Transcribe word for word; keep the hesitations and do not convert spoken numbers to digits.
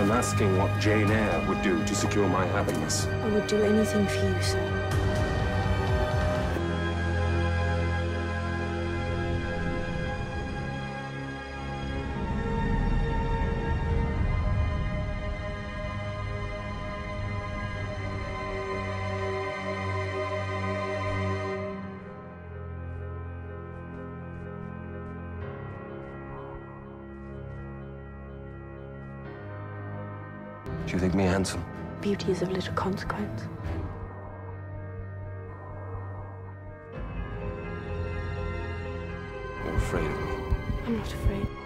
I'm asking what Jane Eyre would do to secure my happiness. I would do anything for you, sir. Do you think me handsome? Beauty is of little consequence. You're afraid of me. I'm not afraid.